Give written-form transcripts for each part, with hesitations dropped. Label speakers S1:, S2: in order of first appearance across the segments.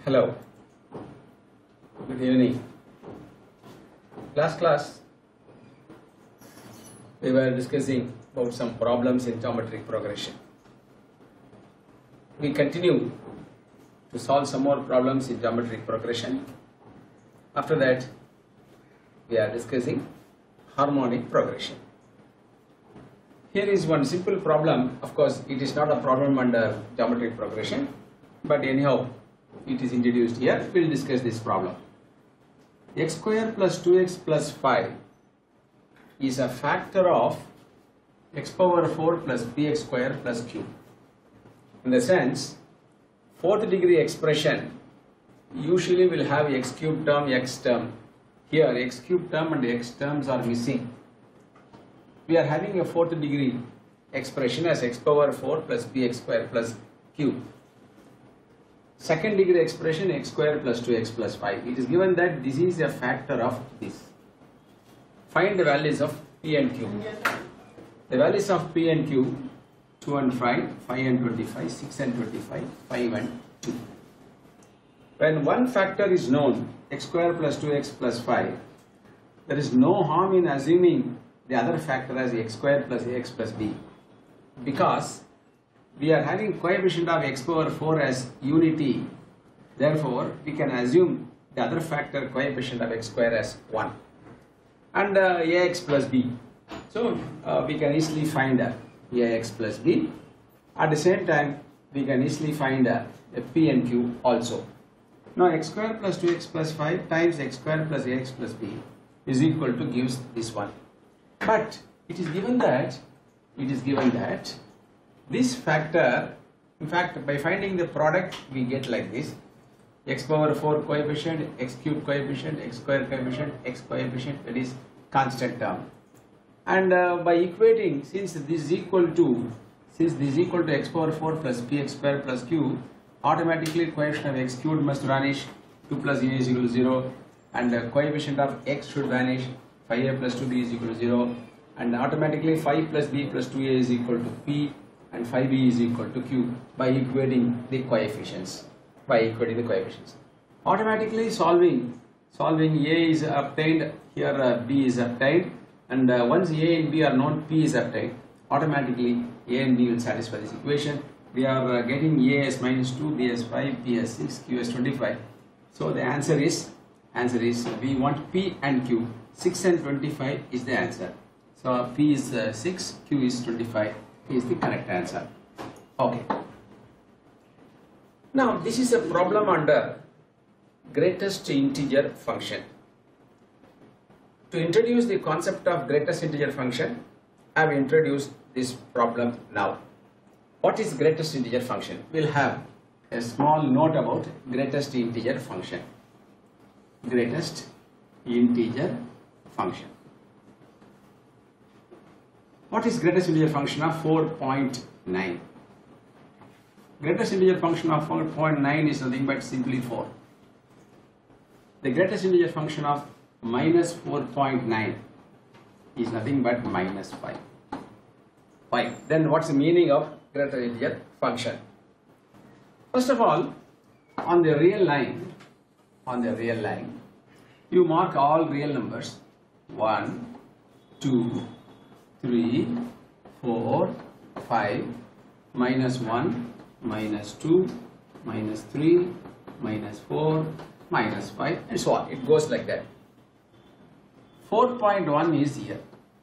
S1: Hello, good evening. Last class we were discussing about some problems in geometric progression. We continue to solve some more problems in geometric progression. After that we are discussing harmonic progression. Here is one simple problem. Of course it is not a problem under geometric progression, but anyhow it is introduced here. We will discuss this problem. X square plus 2x plus 5 is a factor of x power 4 plus bx square plus q. In the sense, fourth degree expression usually will have x cube term, x term. Here x cube term and x terms are missing. We are having a fourth degree expression as x power 4 plus bx square plus q. Second degree expression x square plus 2x plus 5. It is given that this is a factor of this. Find the values of p and q. The values of p and q: 2 and 5, 5 and 25, 6 and 25, 5 and 2. When one factor is known, x square plus 2x plus 5, there is no harm in assuming the other factor as x square plus ax plus b, because we are having coefficient of x power 4 as unity. Therefore, we can assume the other factor coefficient of x square as 1 and ax plus b. So, we can easily find ax plus b. At the same time, we can easily find p and q also. Now, x square plus 2x plus 5 times x square plus ax plus b is equal to gives this one. But it is given that this factor, in fact, by finding the product, we get like this: x power 4 coefficient, x cube coefficient, x square coefficient, x coefficient, that is constant term. And by equating, since this is equal to x power 4 plus px square plus q, automatically coefficient of x cubed must vanish, 2 plus a is equal to 0, and coefficient of x should vanish, 5a plus 2b is equal to 0, and automatically 5 plus b plus 2a is equal to p, and 5b is equal to q by equating the coefficients. Automatically solving a is obtained, here b is obtained, and once a and b are known, p is obtained. Automatically a and b will satisfy this equation. We are getting a as minus 2, b as 5, p as 6, q as 25. So the answer is we want p and q. 6 and 25 is the answer. So p is 6, q is 25 is the correct answer. Okay. Now this is a problem under greatest integer function. To introduce the concept of greatest integer function, I have introduced this problem now. What is greatest integer function? We'll have a small note about greatest integer function. Greatest integer function. What is greatest integer function of 4.9? Greatest integer function of 4.9 is nothing but simply 4. The greatest integer function of minus 4.9 is nothing but minus 5. Why? Then what's the meaning of greatest integer function? First of all, on the real line, you mark all real numbers: 1, 2, 3, 4, 5, minus 1, minus 2, minus 3, minus 4, minus 5, and so on. It goes like that. 4.1 is here.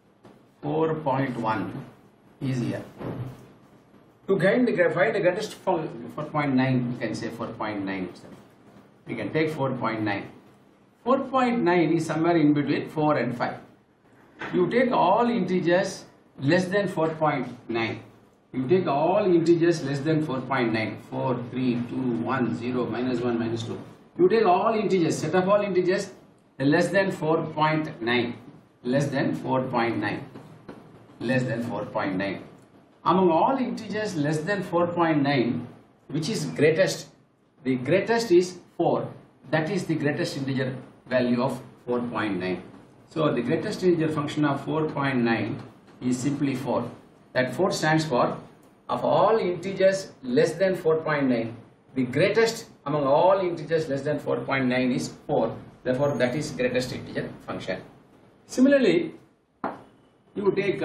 S1: 4.1 is here. To find the greatest 4.9, you can say 4.9. We can take 4.9. 4.9 is somewhere in between 4 and 5. You take all integers less than 4.9. You take all integers less than 4.9. 4, 3, 2, 1, 0, minus 1, minus 2. You take all integers, set of all integers less than 4.9. Less than 4.9. Less than 4.9. Among all integers less than 4.9, which is greatest? The greatest is 4. That is the greatest integer value of 4.9. So the greatest integer function of 4.9 is simply 4. That 4 stands for, of all integers less than 4.9, the greatest among all integers less than 4.9 is 4. Therefore, that is greatest integer function. Similarly, you take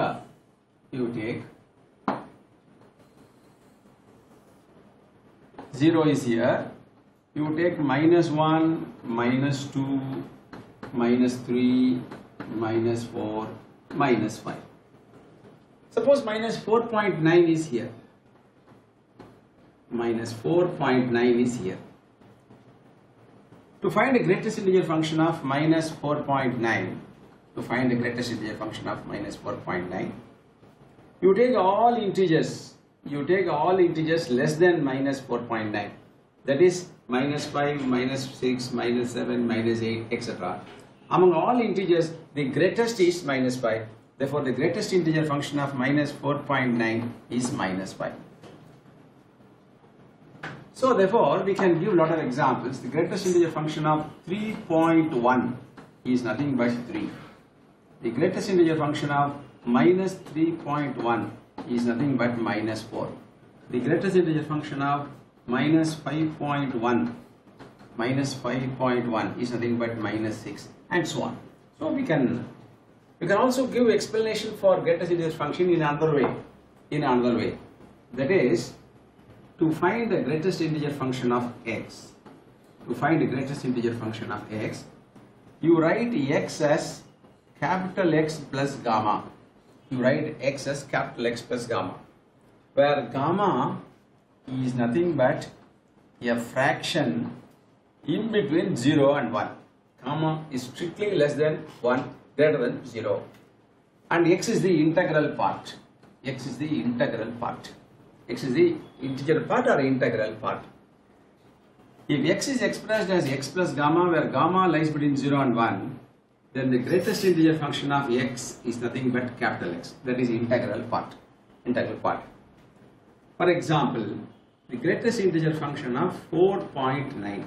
S1: 0 is here. You take -1, -2, -3, -4, -5. Suppose -4.9 is here. -4.9 is here. To find the greatest integer function of -4.9, you take all integers. You take all integers less than -4.9. That is -5, -6, -7, -8, etc. Among all integers, the greatest is -5. Therefore, the greatest integer function of -4.9 is -5. So, therefore, we can give a lot of examples. The greatest integer function of 3.1 is nothing but 3. The greatest integer function of -3.1 is nothing but -4. The greatest integer function of -5.1 is nothing but -6, and so on. So we can also give explanation for greatest integer function in another way. That is, to find the greatest integer function of x. To find the greatest integer function of x, you write x as capital X plus gamma. You write x as capital X plus gamma, where gamma is nothing but a fraction in between 0 and 1. Gamma is strictly less than 1, greater than 0. And x is the integral part. X is the integral part. X is the integer part or integral part. If x is expressed as x plus gamma, where gamma lies between 0 and 1, then the greatest integer function of x is nothing but capital X. That is integral part. For example, the greatest integer function of 4.9.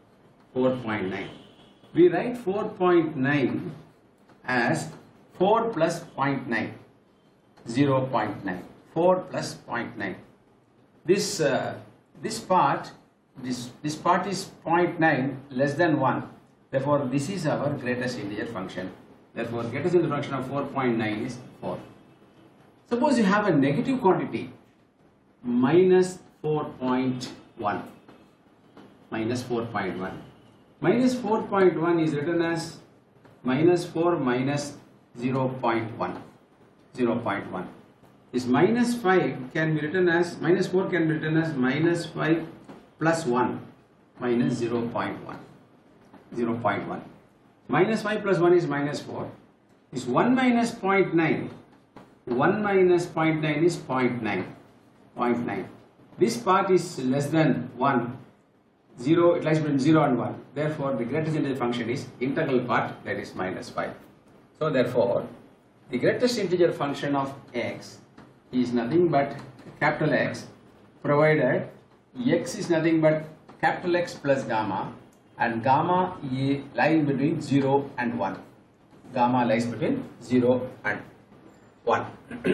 S1: We write 4.9 as 4 plus 0.9. 0.9. 4 plus 0.9. This part is 0.9 less than 1. Therefore, this is our greatest integer function. Therefore, greatest integer function of 4.9 is 4. Suppose you have a negative quantity, minus 4.1. Minus 4.1. Minus 4.1 is written as minus 4 minus 0.1. 0.1. This minus 5 can be written as, minus 4 can be written as minus 5 plus 1 minus 0.1. 0.1. Minus 5 plus 1 is minus 4. This 1 minus 0.9. 1 minus 0.9 is 0.9. 0.9. This part is less than 1. 0, it lies between 0 and 1. Therefore, the greatest integer function is integral part, that is minus 5. So, therefore, the greatest integer function of x is nothing but capital X, provided x is nothing but capital X plus gamma, and gamma lies between 0 and 1. Gamma lies between 0 and 1.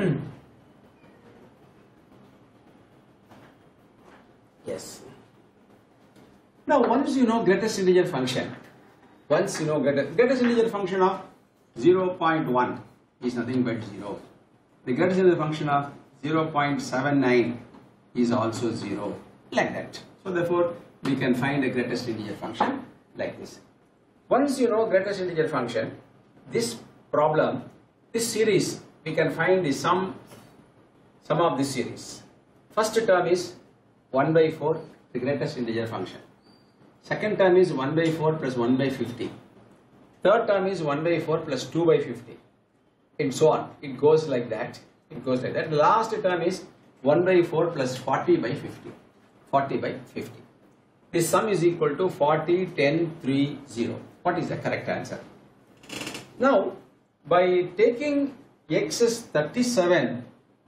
S1: Yes. Now, once you know greatest integer function, greatest integer function of 0.1 is nothing but 0. The greatest integer function of 0.79 is also 0, like that. So, therefore, we can find a greatest integer function like this. Once you know greatest integer function, this problem, this series, we can find the sum of this series. First term is 1 by 4, the greatest integer function. Second term is 1 by 4 plus 1 by 50. Third term is 1 by 4 plus 2 by 50. And so on. It goes like that. The last term is 1 by 4 plus 40 by 50. 40 by 50. This sum is equal to 40, 10, 3, 0. What is the correct answer? Now, by taking x as 37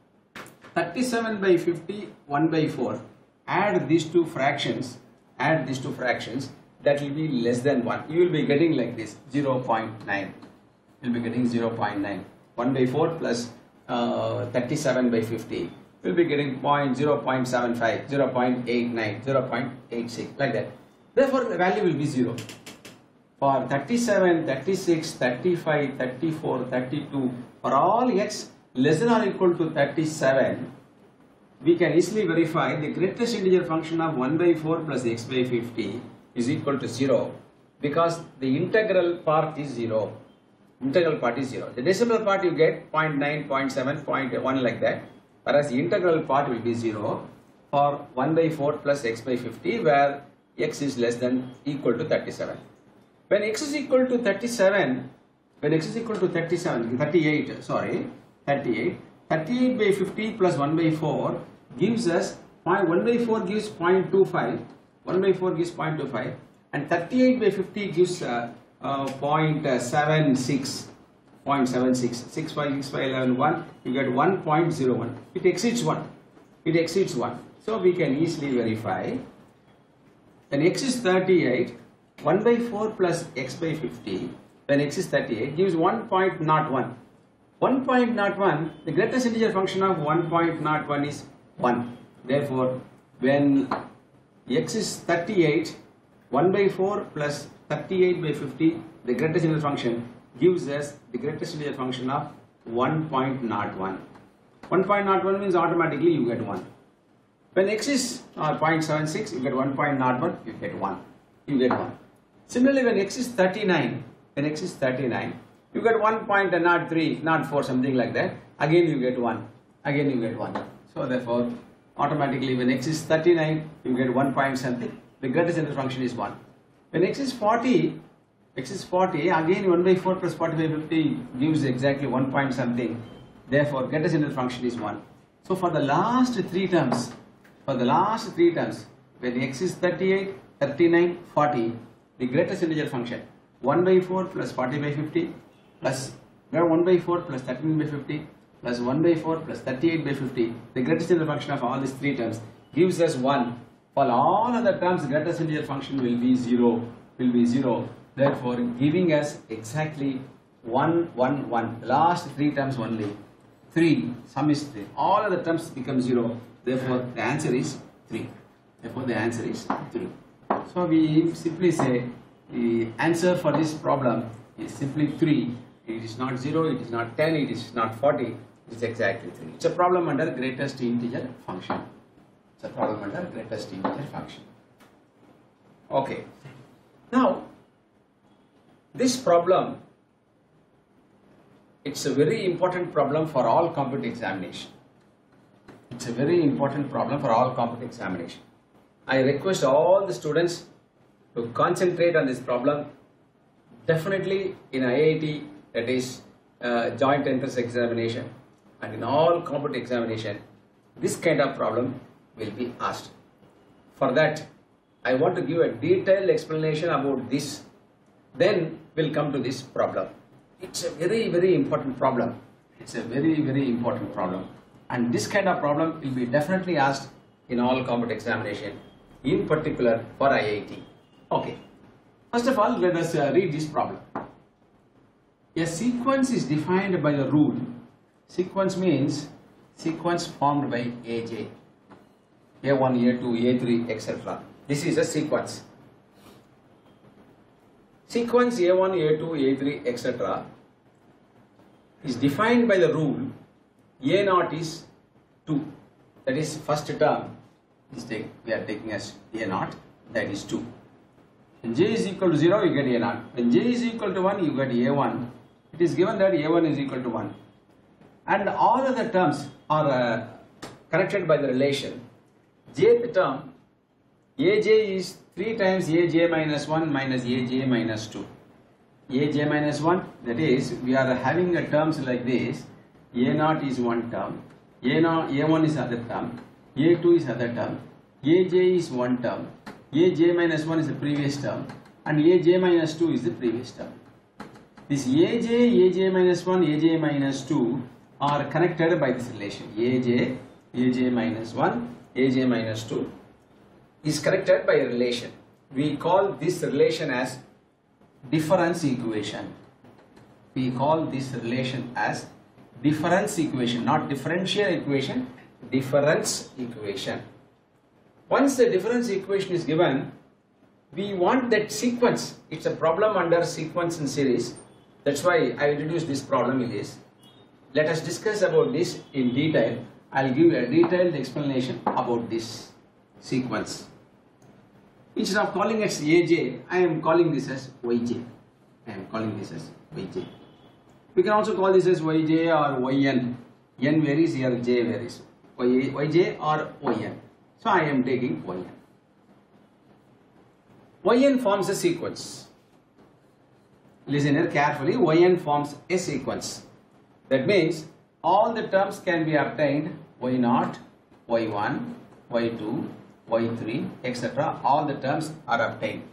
S1: by 50, 1 by 4, add these two fractions, that will be less than 1. You will be getting like this, 0.9. You will be getting 0.9. 1 by 4 plus 37 by 50. You will be getting 0.75, 0.89, 0.86, like that. Therefore, the value will be 0. For 37, 36, 35, 34, 32, for all x less than or equal to 37, we can easily verify the greatest integer function of 1 by 4 plus x by 50 is equal to 0, because the integral part is 0. Integral part is 0. The decimal part you get 0.9, 0.7, 0.1 like that, whereas the integral part will be 0 for 1 by 4 plus x by 50, where x is less than equal to 37. When x is equal to 38 by 50 plus 1 by 4 gives us 1 by 4 gives 0.25, 1 by 4 gives 0.25, and 38 by 50 gives 0.76, 6 by 11, 1, you get 1.01. It exceeds 1. It exceeds 1. So we can easily verify when x is 38, 1 by 4 plus x by 50, when x is 38, gives 1.01. 1.01, the greatest integer function of 1.01 is 1. Therefore, when x is 38, 1 by 4 plus 38 by 50, the greatest integer function gives us the greatest integer function of 1.01. 1.01 means automatically you get 1. When x is 0.76, you get 1.01, you get 1. You get 1. Similarly, when x is 39, you get 1.03, 04, something like that. Again you get 1. Again you get 1. So therefore, automatically when x is 39, you get 1 point something. The greatest integer function is 1. When x is 40, again 1 by 4 plus 40 by 50 gives exactly 1 point something. Therefore, greatest integer function is 1. So for the last three terms, when x is 38, 39, 40, the greatest integer function 1 by 4 plus 40 by 50 plus 1 by 4 plus 13 by 50 plus 1 by 4 plus 38 by 50, the greatest integer function of all these three terms gives us 1. For all other terms, the greatest integer function will be 0. Therefore, giving us exactly 1, 1, 1. The last three terms only. 3. Sum is 3. All other terms become 0. Therefore, the answer is 3. So we simply say the answer for this problem is simply 3. It is not 0, it is not 10, it is not 40. It is exactly 3. It's a problem under greatest integer function. Okay. Now, this problem, it's a very important problem for all competitive examination. I request all the students to concentrate on this problem. Definitely in IIT, that is joint entrance examination, and in all competitive examination, this kind of problem will be asked. For that, I want to give a detailed explanation about this. Then we'll come to this problem. It's a very, very important problem. And this kind of problem will be definitely asked in all competitive examination, in particular for IIT. Okay. First of all, let us read this problem. A sequence is defined by the rule. Sequence means sequence formed by AJ. A1, A2, A3, etc. This is a sequence. Sequence A1, A2, A3, etc. is defined by the rule A0 is 2. That is first term. We are taking as A0, that is 2. When j is equal to 0, you get A0. When j is equal to 1, you get A1. It is given that A1 is equal to 1. And all other terms are connected by the relation. Jth term, Aj is 3 times Aj minus 1 minus Aj minus 2. Aj minus 1, that is, we are having terms like this. A0 is one term, A1 is other term, A2 is other term, Aj is one term, Aj minus 1 is the previous term, and Aj minus 2 is the previous term. This Aj minus 1, Aj minus 2 are connected by this relation. Aj minus 1, Aj minus 2 is connected by a relation. We call this relation as difference equation. Not differential equation, difference equation. Once the difference equation is given, we want that sequence. It's a problem under sequence and series. That's why I introduced this problem in this. Let us discuss about this in detail. I'll give a detailed explanation about this sequence. Instead of calling it AJ, I am calling this as YJ. We can also call this as YJ or YN. N varies, here J varies. YJ or YN. So I am taking YN. YN forms a sequence. Listen here carefully. YN forms a sequence. That means all the terms can be obtained. Y0, Y1, Y2, Y3, etc. All the terms are obtained.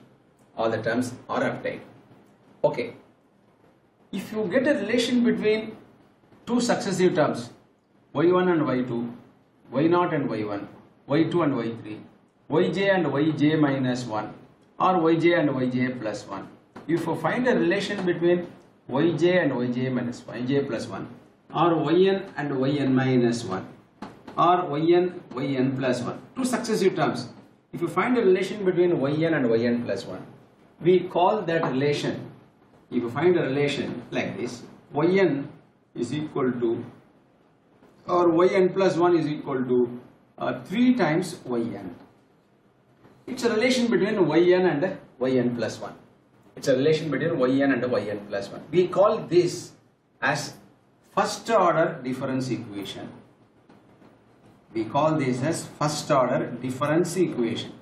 S1: Okay. If you get a relation between two successive terms, Y1 and Y2, Y0 and Y1, Y2 and Y3, Yj and Yj minus 1, or Yj and Yj plus 1. If you find a relation between Yj and Yj minus 1, Yj plus 1, or Yn and Yn minus 1, or Yn plus 1, two successive terms. If you find a relation between Yn and Yn plus 1, we call that relation, if you find a relation like this, Yn is equal to, or Yn plus 1 is equal to 3 times Yn. It's a relation between Yn and Yn plus 1. It's a relation between Yn and Yn plus 1. We call this as first order difference equation. We call this as first order difference equation.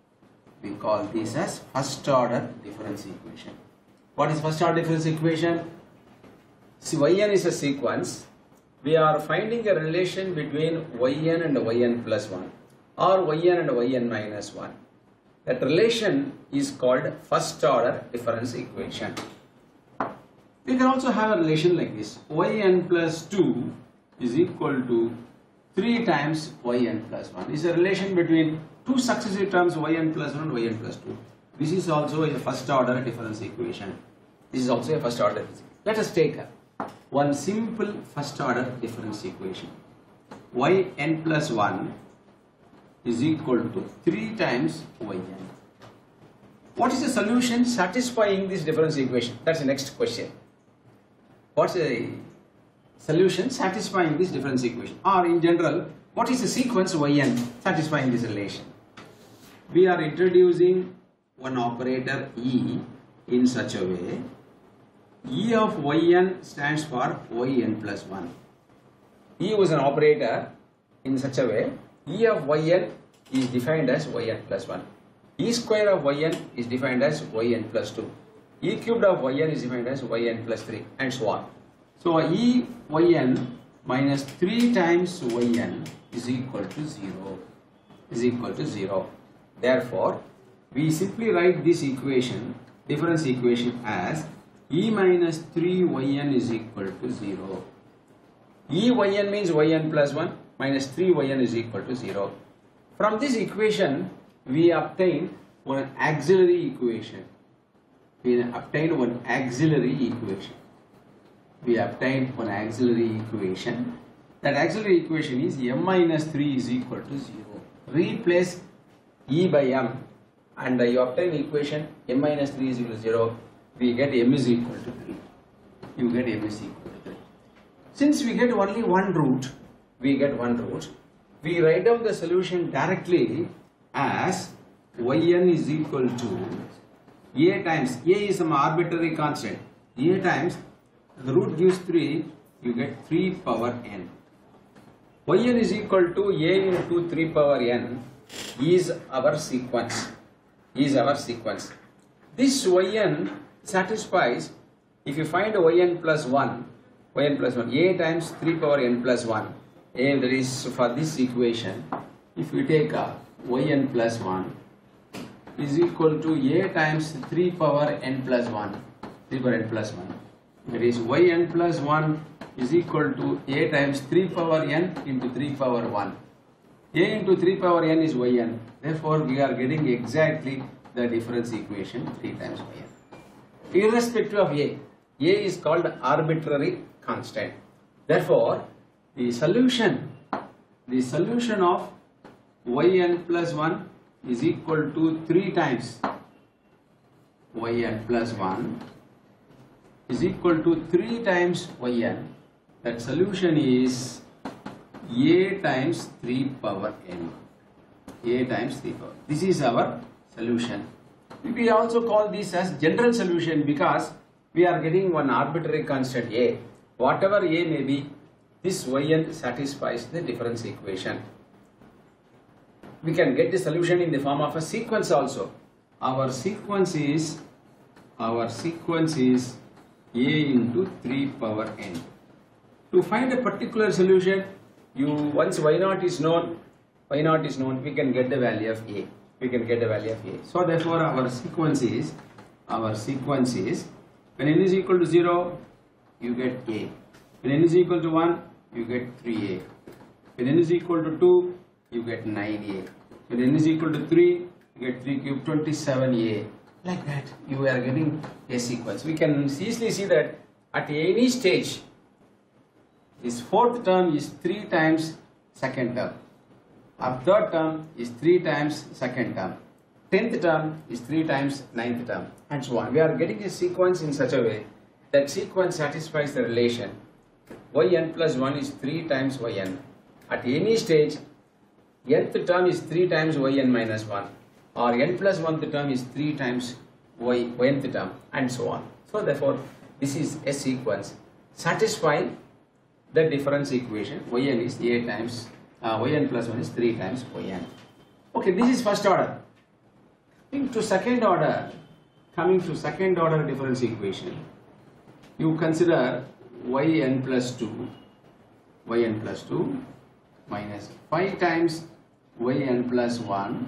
S1: What is first order difference equation? See, Yn is a sequence. We are finding a relation between Yn and Yn plus 1, or Yn and Yn minus 1. That relation is called first order difference equation. We can also have a relation like this. Yn plus 2 is equal to 3 times Yn plus 1. This is a relation between two successive terms, Yn plus 1 and Yn plus 2. This is also a first order difference equation. Let us take one simple first order difference equation. Yn plus 1 is equal to 3 times Yn. What is the solution satisfying this difference equation? That's the next question. What's the solution satisfying this difference equation? Or in general, what is the sequence Yn satisfying this relation? We are introducing one operator E in such a way. E of Yn stands for Yn plus 1. E was an operator in such a way. E of Yn is defined as Yn plus 1. E square of Yn is defined as Yn plus 2. E cubed of Yn is defined as Yn plus 3, and so on. So E Yn minus 3 times Yn is equal to 0. Therefore, we simply write this equation, difference equation, as E minus 3Yn is equal to 0. Yn means Yn plus 1 minus 3Yn is equal to 0. From this equation, we obtain one auxiliary equation. That auxiliary equation is m minus 3 is equal to 0. Replace E by m and you obtain equation m minus 3 is equal to 0. We get m is equal to 3. Since we get only one root, we write down the solution directly as Yn is equal to a times, a is some arbitrary constant, a times the root gives 3, you get 3 power n. Yn is equal to a into 3 power n is our sequence. This Yn satisfies, if you find Yn plus 1, a times 3 power n plus 1, and that is for this equation, if you take Yn plus 1 is equal to a times 3 power n plus 1, that is Yn plus 1 is equal to a times 3 power n into 3 power 1. A into 3 power n is Yn. Therefore, we are getting exactly the difference equation 3 times Yn. Irrespective of A is called arbitrary constant. Therefore, the solution of Yn plus 1 is equal to 3 times yn plus 1 is equal to 3 times yn. That solution is a times 3 power n. A times 3 power. This is our solution. We also call this as general solution because we are getting one arbitrary constant a. Whatever a may be, this yn satisfies the difference equation. We can get the solution in the form of a sequence also. Our sequence is a into 3 power n. To find a particular solution, once y0 is known, we can get the value of a. So therefore our sequence is when n is equal to 0, you get a. When n is equal to 1, you get 3a. When n is equal to 2, you get 9a. When n is equal to 3, you get 3 cube 27a. Like that, you are getting a sequence. We can easily see that at any stage, this fourth term is 3 times second term. Our third term is 3 times second term. 10th term is 3 times 9th term, and so on. We are getting a sequence in such a way that sequence satisfies the relation yn plus 1 is 3 times yn. At any stage, nth term is 3 times yn minus 1, or n plus 1th term is 3 times nth term, and so on. So therefore, this is a sequence satisfying the difference equation. Yn is a times yn plus 1 is 3 times yn. Okay, this is first order. Coming to second order difference equation, you consider yn plus 2 minus 5 times yn plus 1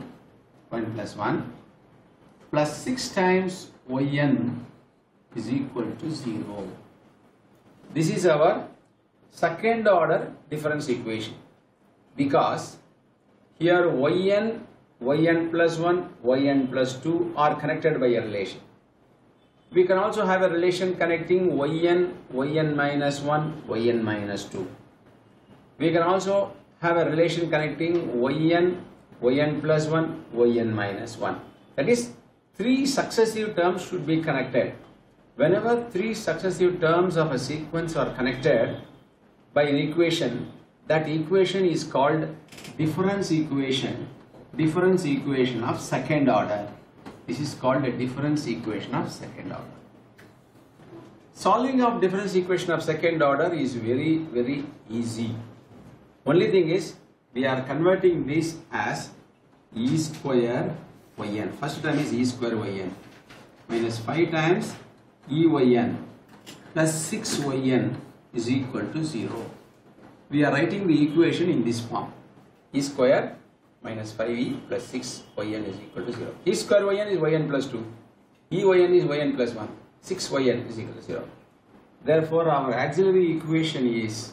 S1: plus 6 times yn is equal to 0. This is our second order difference equation because here yn plus 1, yn plus 2 are connected by a relation. We can also have a relation connecting yn minus 1, yn minus 2. We can also have a relation connecting yn plus 1, yn minus 1. That is, 3 successive terms should be connected. Whenever 3 successive terms of a sequence are connected by an equation, that equation is called difference equation of second order. This is called a difference equation of second order. Solving of difference equation of second order is very, very easy. Only thing is, we are converting this as e square yn. First term is e square yn minus 5 times yn plus 6yn is equal to 0. We are writing the equation in this form. E square minus 5e plus 6yn is equal to 0. E square yn is yn plus 2. Yn is yn plus 1. 6yn is equal to 0. Therefore, our auxiliary equation is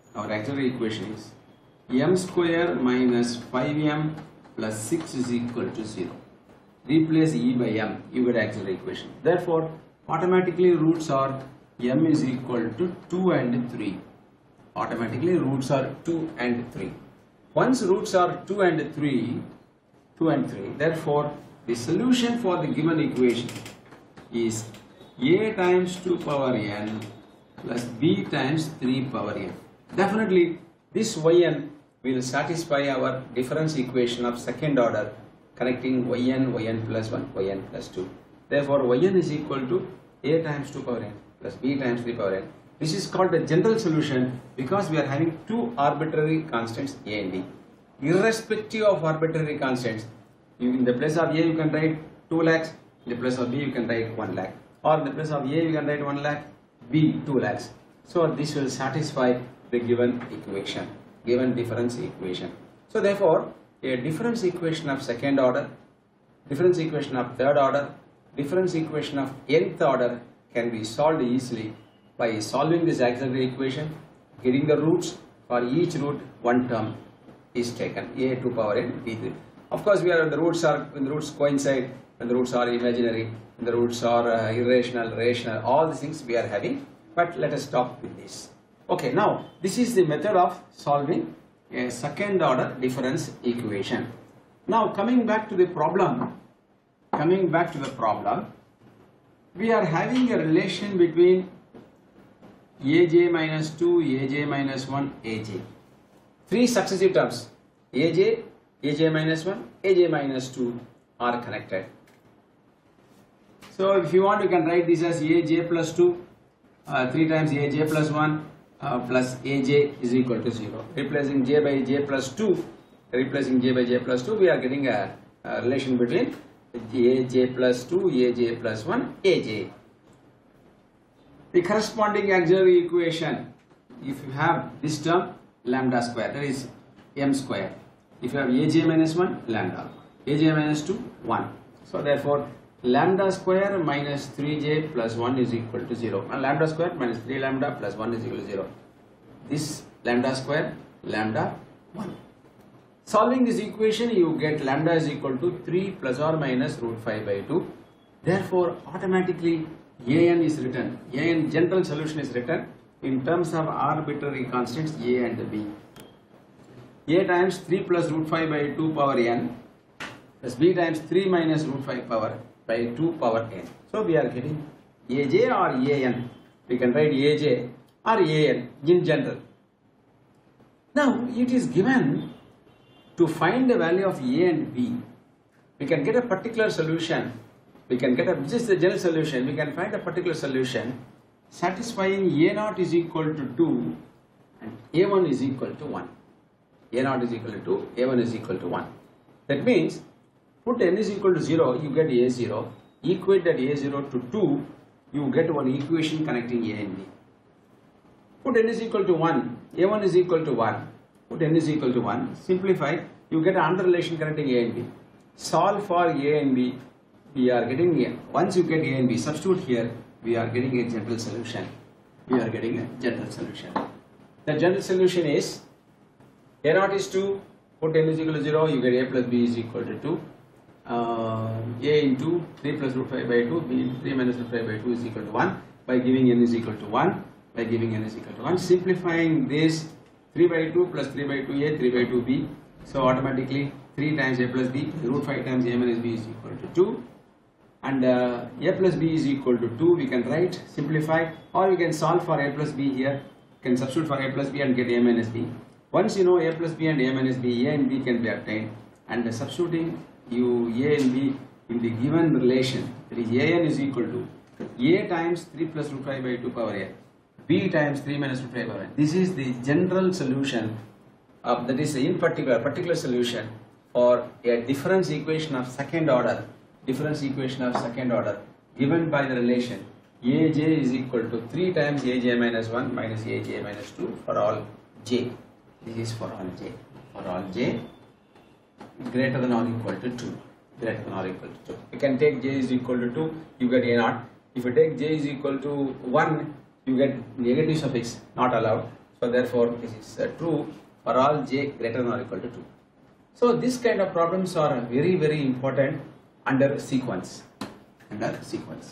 S1: m square minus 5m plus 6 is equal to 0. Replace e by m, you get auxiliary equation. Therefore, automatically roots are m is equal to 2 and 3. Automatically roots are 2 and 3. Once roots are 2 and 3, therefore the solution for the given equation is a times 2 power n plus b times 3 power n. Definitely this yn will satisfy our difference equation of second order connecting yn plus 1, yn plus 2. Therefore yn is equal to a times 2 power n plus b times 3 power n. This is called a general solution because we are having 2 arbitrary constants a and b. Irrespective of arbitrary constants, in the place of a you can write 2 lakhs, in the place of b you can write 1 lakh, or in the place of a you can write 1 lakh, b 2 lakhs. So this will satisfy the given equation, given difference equation. So therefore, a difference equation of second order, difference equation of third order, difference equation of nth order can be solved easily by solving this auxiliary equation, getting the roots. For each root, one term is taken, a 2 power n, b 3. Of course, when the roots coincide, when the roots are imaginary, when the roots are irrational, rational, all these things we are having. But let us stop with this. Okay, now this is the method of solving a second order difference equation. Now coming back to the problem, we are having a relation between aj minus 2, aj minus 1, aj. Three successive terms, aj, aj minus 1, aj minus 2 are connected. So if you want, you can write this as aj plus 2, 3 times aj plus 1 plus aj is equal to 0. Replacing j by j plus 2, we are getting a relation between aj plus 2, aj plus 1, aj. The corresponding auxiliary equation, if you have this term, lambda square, that is m square. If you have aj minus 1, lambda, aj minus 2, 1. So therefore, lambda square minus 3j plus 1 is equal to 0. And lambda square minus 3 lambda plus 1 is equal to 0. This lambda square, lambda 1. Solving this equation, you get lambda is equal to 3 plus or minus root 5 by 2. Therefore, automatically an is written, an general solution is written in terms of arbitrary constants a and b. A times 3 plus root 5 by 2 power n plus b times 3 minus root 5 power by 2 power n. So we are getting aj or an. We can write aj or an in general. Now it is given to find the value of a and b. We can get a particular solution. We can get this is the general solution. We can find a particular solution satisfying a0 is equal to 2 and a1 is equal to 1. a0 is equal to 2, a1 is equal to 1. That means put n is equal to 0, you get a0. Equate that a0 to 2, you get one equation connecting a and b. Put n is equal to 1, a1 is equal to 1. Put n is equal to 1, simplify, you get another relation connecting a and b. Solve for a and b, we are getting a. Once you get a and b, substitute here, we are getting a general solution. We are getting a general solution. The general solution is a0 is 2, put n is equal to 0, you get a plus b is equal to 2. A into 3 plus root 5 by 2, b into 3 minus root 5 by 2 is equal to 1. By giving n is equal to 1, by giving n is equal to 1, simplifying this 3 by 2 plus 3 by 2 a, 3 by 2 b. So automatically 3 times a plus b, root 5 times a minus b is equal to 2. And a plus b is equal to 2, we can write, simplify, or we can solve for a plus b here. You can substitute for a plus b and get a minus b. Once you know a plus b and a minus b, a and b can be obtained. And substituting you a and b in the given relation, that is an is equal to a times 3 plus root 5 by 2 power n, b times 3 minus root 5 power n. This is the general solution of, that is in particular solution for a difference equation of second order. Difference equation of second order given by the relation aj is equal to 3 times aj minus 1 minus aj minus 2 for all j. This is for all j. For all j greater than or equal to 2. Greater than or equal to 2. You can take j is equal to 2, you get a0. If you take j is equal to 1, you get negative suffix, not allowed. So therefore this is true for all j greater than or equal to 2. So this kind of problems are very, very important under sequence. Under sequence.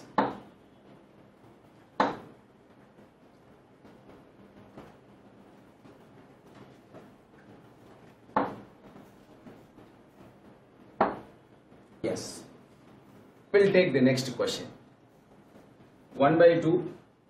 S1: Yes. We'll take the next question. 1 by 2,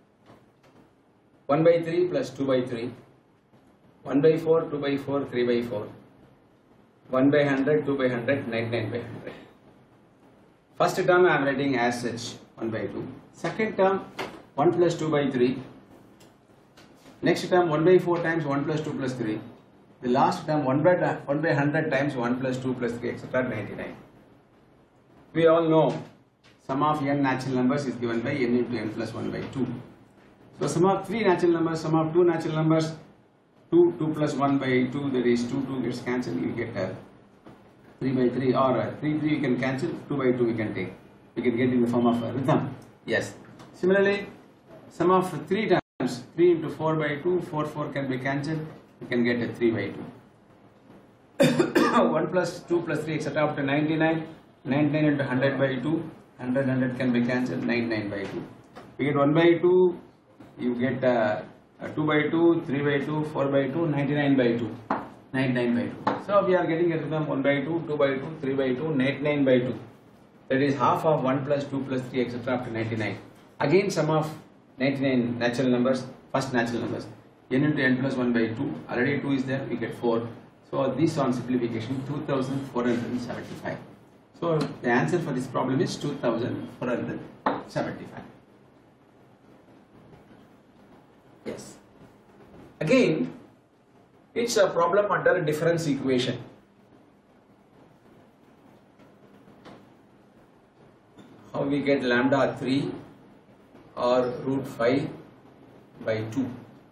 S1: 1 by 3 plus 2 by 3, 1 by 4, 2 by 4, 3 by 4, 1 by 100, 2 by 100, 99 by 100. First term I am writing as such 1 by 2. Second term 1 plus 2 by 3. Next term 1 by 4 times 1 plus 2 plus 3. The last term 1 by 100 times 1 plus 2 plus 3 etc. 99. We all know sum of n natural numbers is given by n into n plus 1 by 2. So sum of 3 natural numbers, sum of 2 natural numbers, 2 plus 1 by 2, that is 2 gets cancelled, you get 3 by 3, or 3 you can cancel, 2 by 2 we can take. We can get in the form of a rhythm. Yes. Similarly, sum of 3 times, 3 into 4 by 2, 4 can be cancelled, you can get a 3 by 2. 1 plus 2 plus 3 etc. up to 99, 99 into 100 by 2, 100 can be cancelled, 99 by 2. We get 1 by 2, you get 2 by 2, 3 by 2, 4 by 2, 99 by 2. 99 by 2. So we are getting a rhythm 1 by 2, 2 by 2, 3 by 2, 99 by 2. that is half of 1 plus 2 plus 3 etc. up to 99. Again sum of 99 natural numbers, first natural numbers, n into n plus 1 by 2, already 2 is there, we get 4. So this on simplification 2475. So the answer for this problem is 2475. Yes. Again, it's a problem under a difference equation. How we get lambda 3 or root 5 by 2.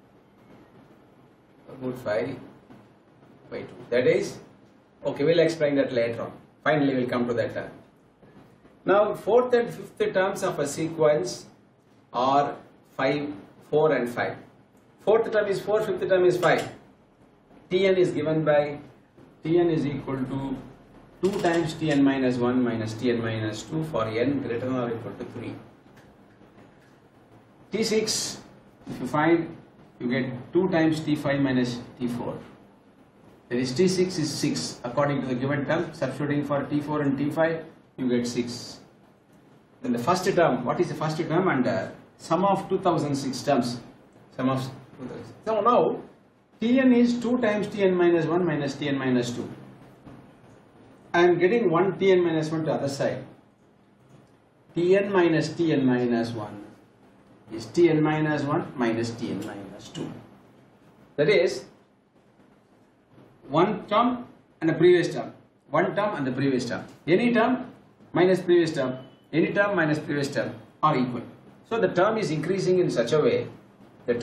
S1: Root 5 by 2. That is, okay, we'll explain that later on. Finally, we'll come to that term. Now, fourth and fifth terms of a sequence are 5, 4 and 5. Fourth term is 4, fifth term is 5. Tn is given by, Tn is equal to 2 times Tn minus 1 minus Tn minus 2 for n greater than or equal to 3. T6, if you find, you get 2 times T5 minus T4. That is T6 is 6 according to the given term. Substituting for T4 and T5, you get 6. Then the first term, what is the first term? And sum of 2006 terms. Sum of 2006. So now Tn is 2 times Tn minus 1 minus Tn minus 2. I am getting 1 Tn minus 1 to the other side. Tn minus 1 is Tn minus 1 minus Tn minus 2. That is one term and the previous term. One term and the previous term. Any term minus previous term, any term minus previous term are equal. So the term is increasing in such a way, any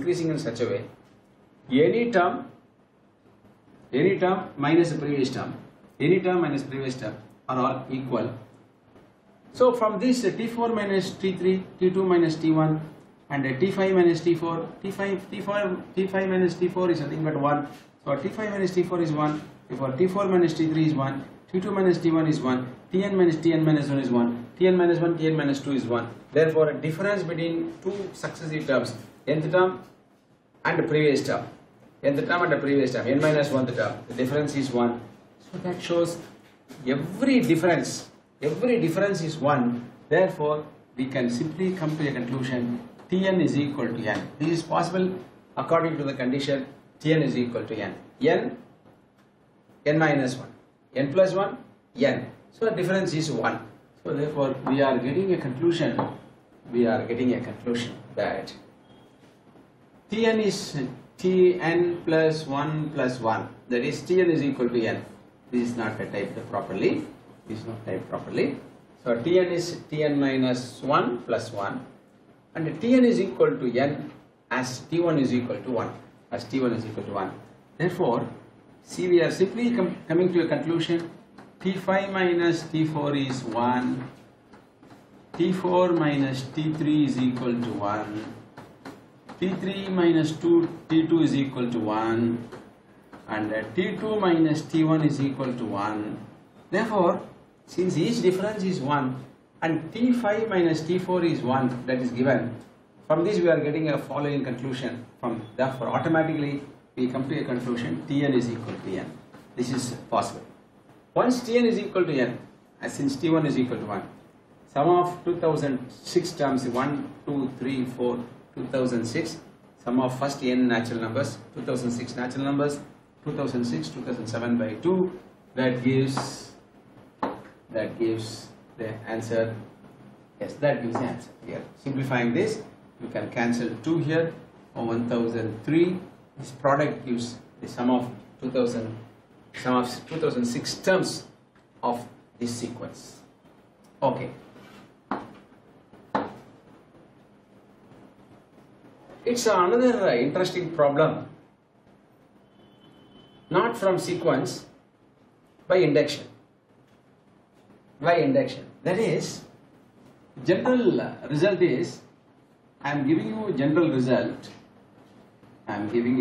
S1: term minus the previous term, are all equal. So from this T4 minus T3, T2 minus T1 and T5 minus T4, T5 minus T4 is nothing but 1. So T5 minus T4 is 1, therefore T4 minus T3 is 1, T2 minus T1 is 1, Tn minus 1 is 1, Tn minus 1, Tn minus 2 is 1. Therefore a difference between two successive terms, nth term and the previous term, n minus 1th term, the difference is 1. So that shows every difference is 1. Therefore we can simply come to a conclusion Tn is equal to n. This is possible according to the condition Tn is equal to n. n minus 1, n plus 1, n. So the difference is 1. So therefore we are getting a conclusion that Tn is Tn plus 1 plus 1. That is Tn is equal to n. This is not typed properly. So Tn is Tn minus 1 plus 1 and Tn is equal to n as T1 is equal to 1. Therefore, see, we are simply coming to a conclusion. T5 minus T4 is 1. T4 minus T3 is equal to 1. T3 minus T2 is equal to 1. And T2 minus T1 is equal to 1. Therefore, since each difference is 1 and T5 minus T4 is 1, that is given. From this we are getting a following conclusion. Therefore automatically we come to a conclusion Tn is equal to n. This is possible. Once Tn is equal to n, since T1 is equal to 1, sum of 2006 terms 1, 2, 3, 4, 2006, sum of first n natural numbers, 2006 natural numbers, 2006, 2007 by 2, that gives the answer. Yes, that gives the answer here. Simplifying this, you can cancel 2 here, 1003. This product gives the sum of 2006 terms of this sequence. Okay. It's another interesting problem, not from sequence, by induction. That is, general result is, I am giving you general result. A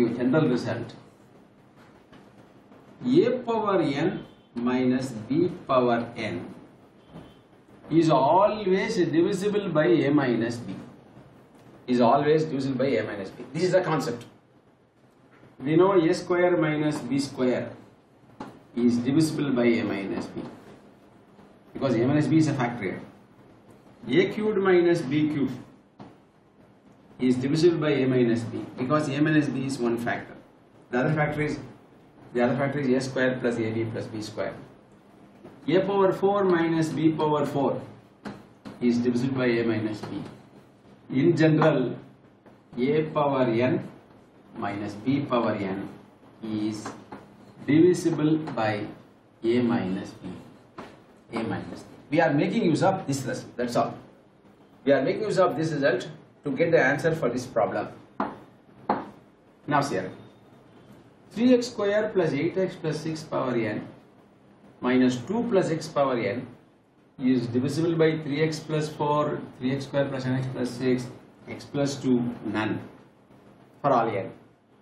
S1: power n minus b power n is always divisible by a minus b. This is the concept. We know a square minus b square is divisible by a minus b. because a minus b is a factorial. A cubed minus b cubed is divisible by a minus b because a minus b is one factor. The other factor is a square plus ab plus b square. A power 4 minus b power 4 is divisible by a minus b. In general, a power n minus b power n is divisible by a minus b. A minus b. We are making use of this result. That's all. We are making use of this result to get the answer for this problem. Now see here. 3x square plus 8x plus 6 power n minus 2 plus x power n is divisible by 3x plus 4, 3x square plus nx plus 6, x plus 2, none for all n.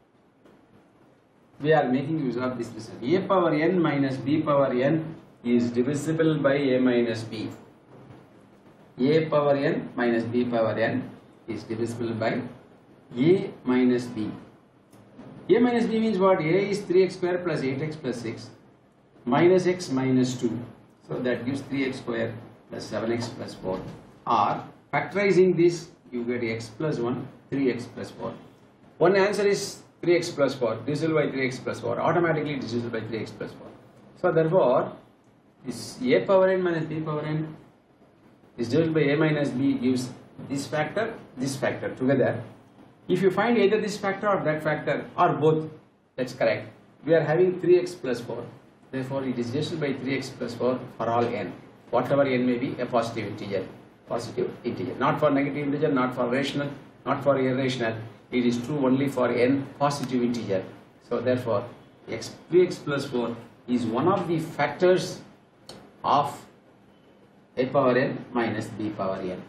S1: We are making use of this result. A power n minus b power n is divisible by a minus b. A power n minus b power n is divisible by a minus b. A minus b means what? A is 3x square plus 8x plus 6 minus x minus 2. So that gives 3x square plus 7x plus 4. Or factorizing this, you get x plus 1, 3x plus 4. One answer is 3x plus 4, divisible by 3x plus 4, automatically divisible by 3x plus 4. So therefore, this a power n minus b power n is divisible by a minus b gives this factor together. If you find either this factor or that factor or both, that's correct. We are having 3x plus 4. Therefore, it is divisible by 3x plus 4 for all n. Whatever n may be, a positive integer. Positive integer. Not for negative integer, not for rational, not for irrational. It is true only for n positive integer. So therefore, 3x plus 4 is one of the factors of a power n minus b power n.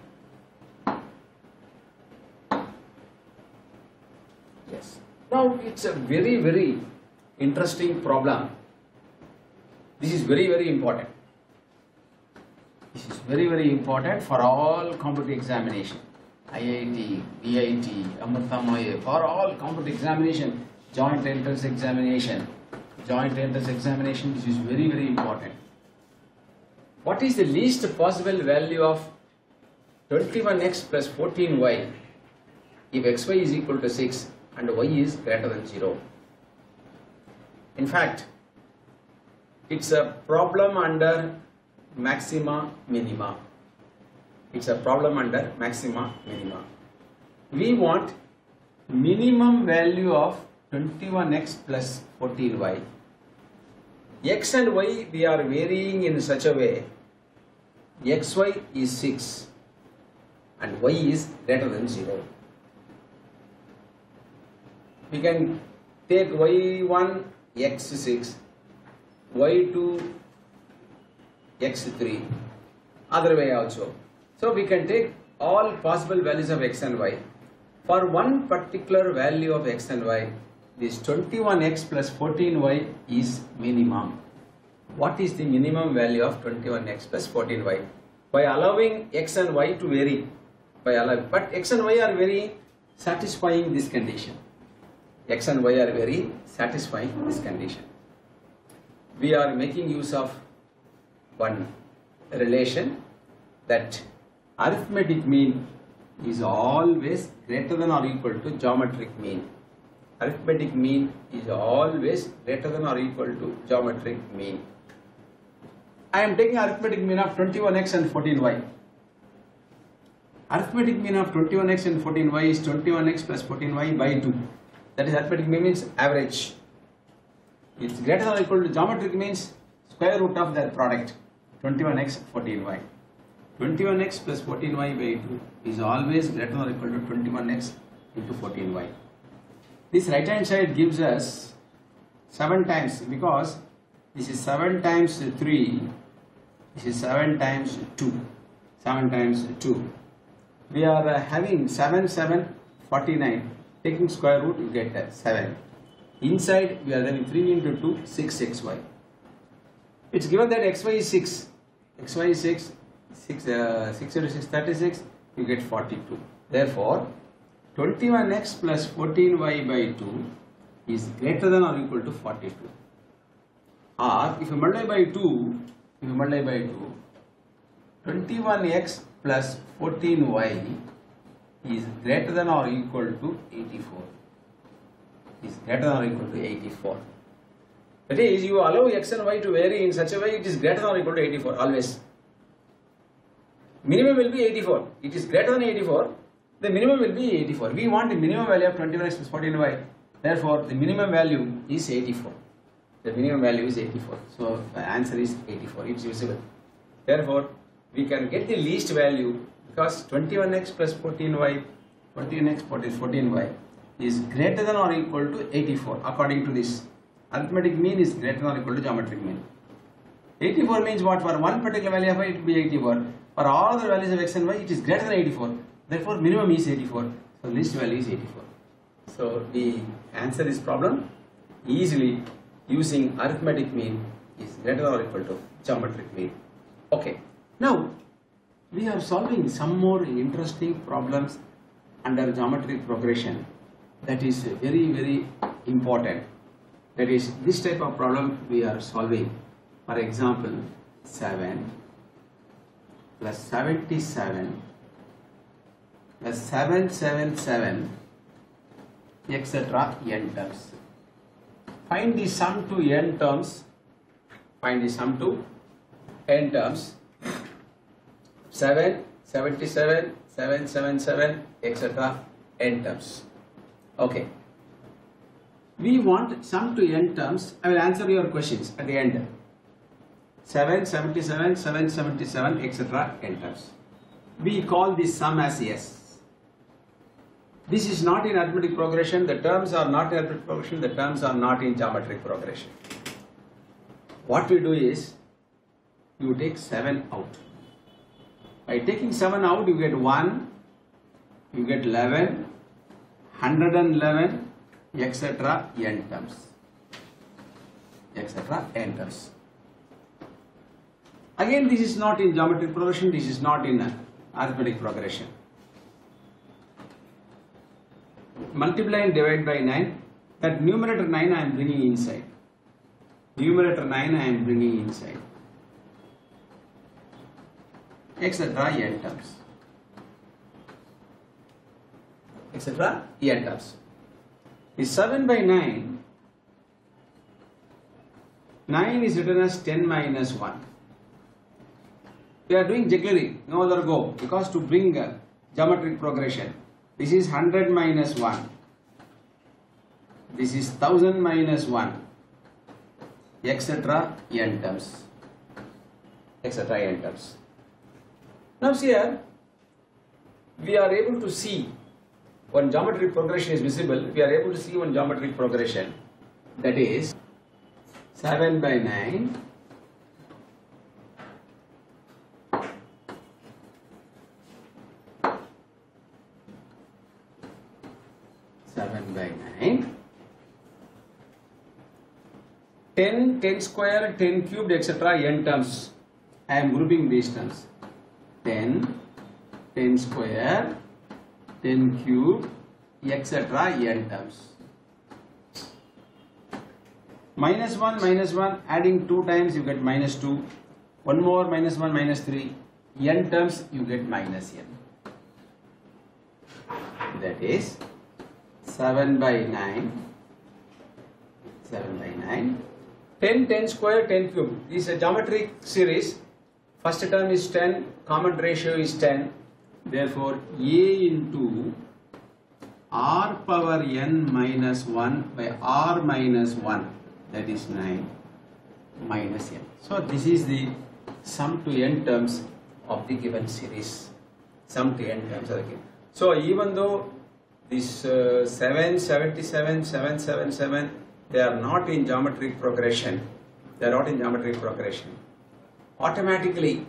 S1: Yes. Now it's a very interesting problem. This is very important. This is very important for all competitive examination. IIT, BIT, Amritamoye, for all competitive examination, joint entrance examination. This is very important. What is the least possible value of 21x plus 14y if xy is equal to 6 and y is greater than 0? In fact, it's a problem under maxima minima. We want minimum value of 21x plus 14y. X and y we are varying in such a way, xy is 6 and y is greater than 0. We can take y1 x6, y2 x3, other way also. So we can take all possible values of x and y. For one particular value of x and y, this 21x plus 14y is minimum. What is the minimum value of 21x plus 14y? By allowing x and y to vary, but x and y are very satisfying this condition. We are making use of one relation that arithmetic mean is always greater than or equal to geometric mean. Arithmetic mean is always greater than or equal to geometric mean. I am taking arithmetic mean of 21x and 14y. Arithmetic mean of 21x and 14y is 21x plus 14y by 2. That is arithmetic mean means average. It's greater than or equal to geometric means square root of their product, 21x 14y. 21x plus 14y by 2 is always greater than or equal to 21x into 14y. This right hand side gives us 7 times, because this is 7 times 3, this is 7 times 2, 7 times 2. We are having 7, 7, 49, taking square root you get 7. Inside we are having 3 into 2, 6xy. It's given that xy is 6, xy is 6, 6 into 6, 36, you get 42. Therefore, 21x plus 14y by 2 is greater than or equal to 42. Or if you multiply by 2, 21x plus 14y is greater than or equal to 84. Is greater than or equal to 84. That is, you allow x and y to vary in such a way it is greater than or equal to 84 always. Minimum will be 84. It is greater than 84. The minimum will be 84. We want the minimum value of 21x plus 14y. Therefore, the minimum value is 84. The minimum value is 84. So, the answer is 84. It is visible. Therefore, we can get the least value because 21x plus 14y, 14x plus 14y is greater than or equal to 84 according to this. Arithmetic mean is greater than or equal to geometric mean. 84 means what? For one particular value of y it will be 84. For all other values of x and y it is greater than 84. Therefore, minimum is 84. So, least value is 84. So, we answer this problem easily using arithmetic mean is greater than or equal to geometric mean. Okay. Now, we are solving some more interesting problems under geometric progression that is very important. That is, this type of problem we are solving. For example, 7 plus 77 plus 777 etc. n terms. Find the sum to n terms. Find the sum to n terms. 7, 77, 777 etc. n terms. Okay. We want sum to n terms. I will answer your questions at the end. 7, 77, 777 etc. n terms. We call this sum as S. This is not in arithmetic progression. The terms are not in arithmetic progression. The terms are not in geometric progression. What we do is, you take 7 out. By taking 7 out, you get 1, you get 11, 111, etc. n terms. Etc. n terms. Again, this is not in geometric progression. This is not in arithmetic progression. Multiply and divide by 9. That numerator 9 I am bringing inside. Numerator 9 I am bringing inside. Etc. n terms. Etc. n terms. The 7 by 9. 9 is written as 10 minus 1. We are doing jugglery, no other go, because to bring geometric progression. This is 100 minus 1. This is 1000 minus 1. Etc. n terms. Etc. n terms. Now here, we are able to see one geometric progression is visible. We are able to see one geometric progression. That is 7 by 9. 7 by 9, 10, 10 square, 10 cubed, etc. n terms. I am grouping these terms. 10, 10 square, 10 cubed, etc. n terms. Minus 1, adding 2 times you get minus 2. One more, minus 1, minus 3. n terms you get minus n. That is 7 by 9, 7 by 9, 10, 10 square, 10 cube. This is a geometric series. First term is 10, common ratio is 10. Therefore, A into R power n minus 1 by R minus 1, that is 9, minus n. So, this is the sum to n terms of the given series. Sum to n terms of the given. So, even though this 777, 777, they are not in geometric progression. They are not in geometric progression. Automatically,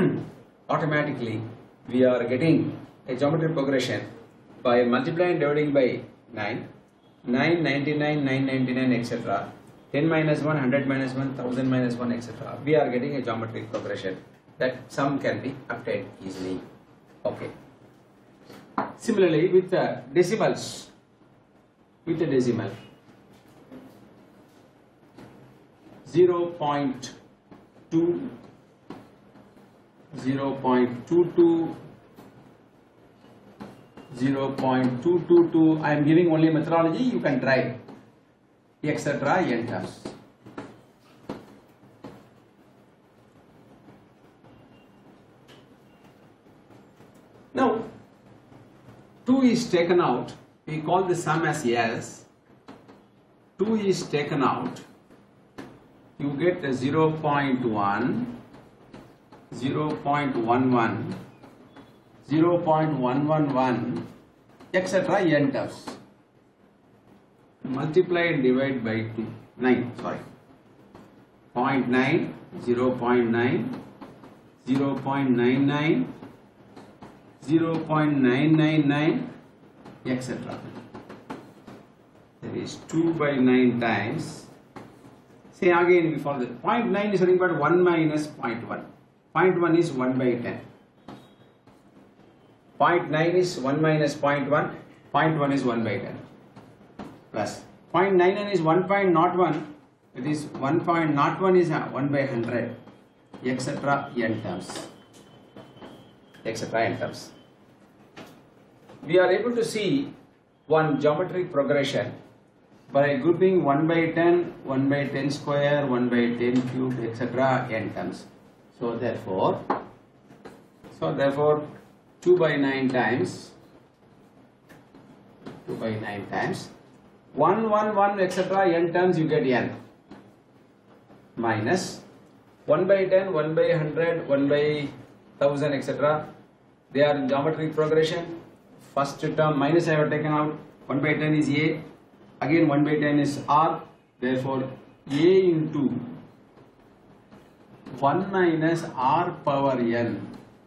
S1: we are getting a geometric progression by multiplying and dividing by 9, 9, 99, 999, etc. 10 minus 1, 100 minus 1, 1000 minus 1, etc. We are getting a geometric progression. That sum can be obtained easily. Okay. Similarly, with the decimals, with the decimal, 0.2, 0.22, 0.222. I am giving only methodology, you can try, etc. n terms. Now 2 is taken out, we call the sum as S. 2 is taken out, you get 0.1, 0.11, 0.111, etc. n terms. Multiply and divide by 2, 9, sorry. 0.9, 0.9, 0.99, 0.999, etc. That is 2 by 9 times. Say again we follow that. 0.9 is nothing but 1 minus 0.1. 0.1 is 1 by 10. 0.9 is 1 minus 0.1. 0.1 is 1 by 10. Plus 0.99 is 1.01. It is 1.01 is 1 by 100. Etc. n terms. Etc. n terms. We are able to see one geometric progression by grouping 1 by 10, 1 by 10 square, 1 by 10 cubed, etc. n terms. So therefore 2 by 9 times 1, 1, 1, etc. n terms, you get n minus 1 by 10, 1 by 100, 1 by 1000, etc. They are in geometric progression. First term minus I have taken out. 1 by 10 is A. Again 1 by 10 is R. Therefore A into 1 minus R power n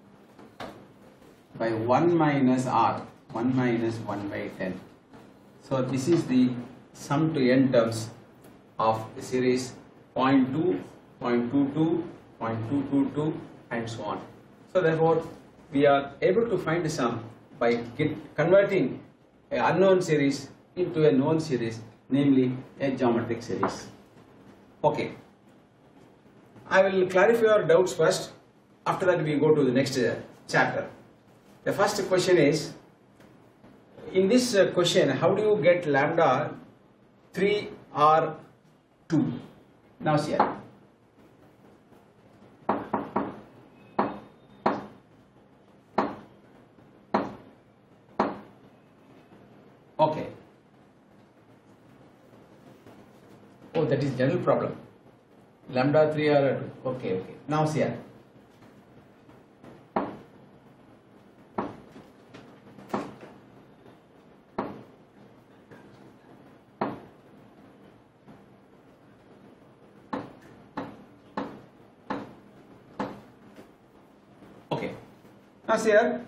S1: by 1 minus R. 1 minus 1 by 10. So this is the sum to n terms of the series 0.2, 0.22, 0.222 and so on. So therefore we are able to find the sum by converting an unknown series into a known series, namely a geometric series. Okay. I will clarify your doubts first. After that we go to the next chapter. The first question is, in this question, how do you get lambda 3 or 2? Now see here. Okay. Oh, that is general problem. Lambda 3 or 2. Okay. Now see here. Okay. Now see here.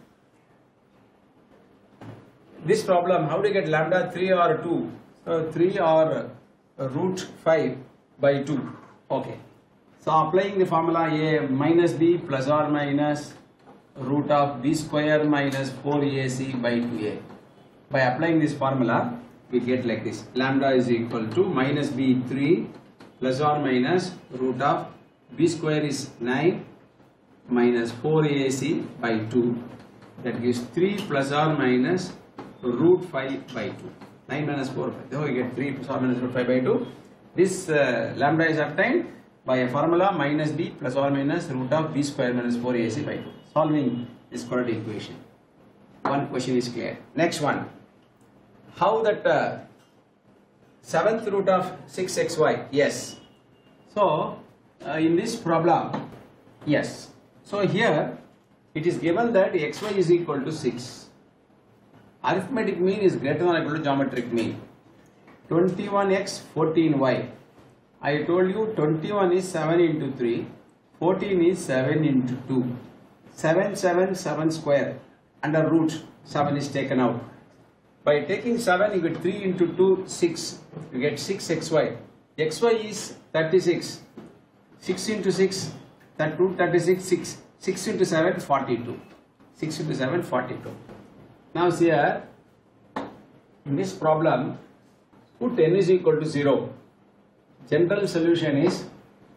S1: This problem, how do you get lambda 3 or 2? So 3 or root 5 by 2. Okay. So applying the formula A minus B plus or minus root of B square minus 4AC by 2A. By applying this formula, we get like this. Lambda is equal to minus B 3 plus or minus root of B square is 9 minus 4AC by 2. That gives 3 plus or minus root 5 by 2. 9 minus 4 5. Therefore you get 3 plus or minus root 5 by 2. This lambda is obtained by a formula minus b plus or minus root of b square minus 4ac by 2. Solving this quadratic equation. One question is clear. Next one. How that 7th root of 6xy? Yes. So in this problem, yes. So here it is given that xy is equal to 6. Arithmetic mean is greater than or equal to geometric mean. 21x, 14y. I told you 21 is 7 into 3, 14 is 7 into 2. 7, 7, 7 square. Under root 7 is taken out. By taking 7, you get 3 into 2, 6. You get 6xy. xy is 36. 6 into 6, that root 36, 6. 6 into 7, 42. 6 into 7, 42. Now see here, in this problem, put n is equal to 0. General solution is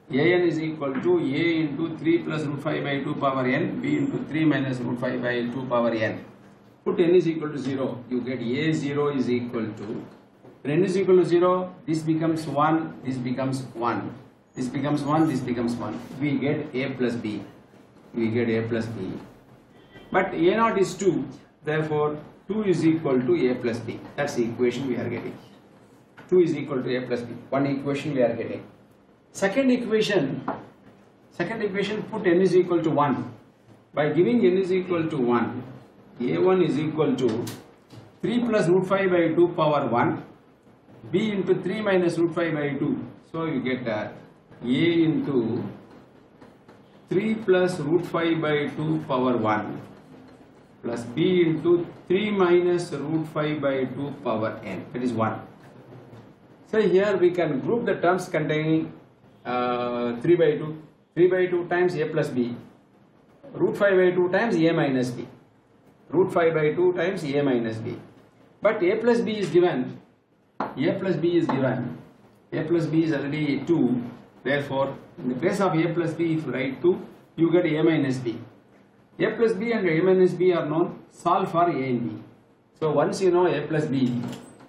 S1: an is equal to a into 3 plus root 5 by 2 power n, b into 3 minus root 5 by 2 power n. Put n is equal to 0, you get a0 is equal to, when n is equal to 0, this becomes 1, this becomes 1, this becomes 1, this becomes 1. We get a plus b, we get a plus b. But a0 is 2, therefore 2 is equal to a plus b. That's the equation we are getting. 2 is equal to a plus b. One equation we are getting. Second equation, put n is equal to 1. By giving n is equal to 1, a1 is equal to 3 plus root 5 by 2 power 1, b into 3 minus root 5 by 2. So you get a into 3 plus root 5 by 2 power 1 plus b into 3 minus root 5 by 2 power n. That is 1. So here we can group the terms containing 3 by 2. 3 by 2 times a plus b. Root 5 by 2 times a minus b. Root 5 by 2 times a minus b. But a plus b is given. A plus b is given. A plus b is already 2. Therefore, in the place of a plus b, if you write 2, you get a minus b. A plus b and a minus b are known. Solve for a and b. So once you know a plus b,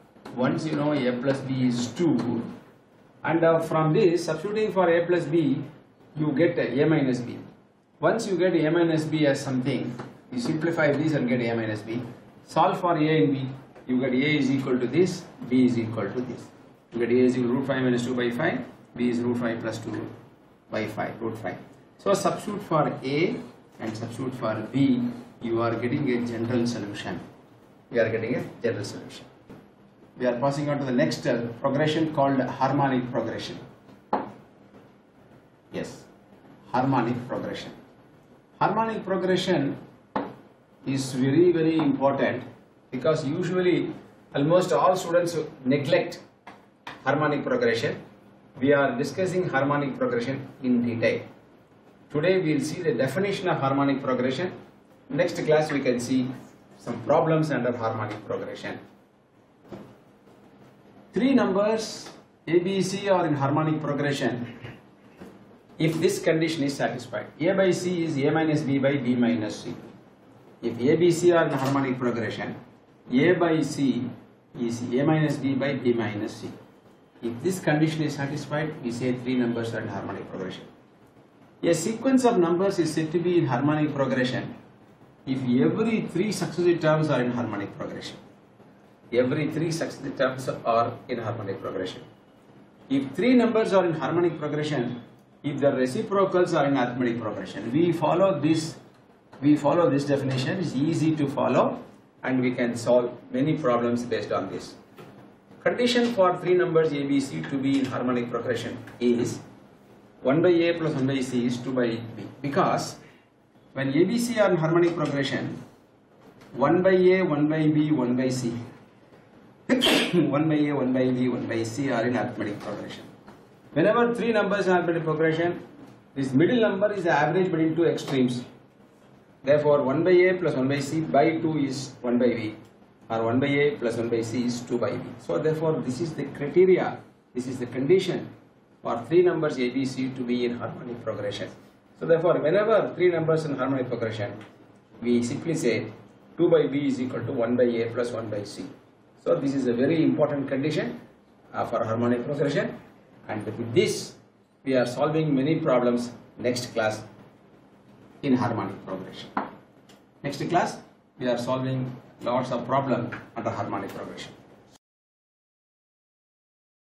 S1: is 2, and from this substituting for a plus b, you get a minus b. Once you get a minus b as something, you simplify this and get a minus b. Solve for a and b, you get a is equal to this, b is equal to this. You get a is equal to root 5 minus 2 by 5, b is root 5 plus 2 by 5, root 5. So substitute for a and substitute for b, you are getting a general solution. We are getting a general solution. We are passing on to the next progression called harmonic progression. Yes, harmonic progression. Harmonic progression is very, very important because usually almost all students neglect harmonic progression. We are discussing harmonic progression in detail. Today we will see the definition of harmonic progression. Next class we can see some problems under harmonic progression. Three numbers a, b, c are in harmonic progression if this condition is satisfied. A by c is a minus b by b minus c. If a, b, c are in harmonic progression, a by c is a minus b by b minus c. If this condition is satisfied, we say three numbers are in harmonic progression. A sequence of numbers is said to be in harmonic progression if every three successive terms are in harmonic progression. Every three successive terms are in harmonic progression. If three numbers are in harmonic progression, if the reciprocals are in harmonic progression, we follow this definition. It's easy to follow and we can solve many problems based on this. Condition for three numbers a, b, c to be in harmonic progression is 1 by a plus 1 by c is 2 by b, because when a, b, c are in harmonic progression, 1 by a, 1 by b, 1 by c 1 by a, 1 by b, 1 by c are in arithmetic progression. Whenever three numbers in arithmetic progression, this middle number is the average between two extremes. Therefore, 1 by a plus 1 by c by 2 is 1 by b, or 1 by a plus 1 by c is 2 by b. So therefore, this is the criteria, this is the condition for three numbers a, b, c to be in harmonic progression. So therefore, whenever three numbers in harmonic progression, we simply say 2 by b is equal to 1 by a plus 1 by c. So this is a very important condition for harmonic progression, and with this we are solving many problems next class in harmonic progression. Next class we are solving lots of problems under harmonic progression.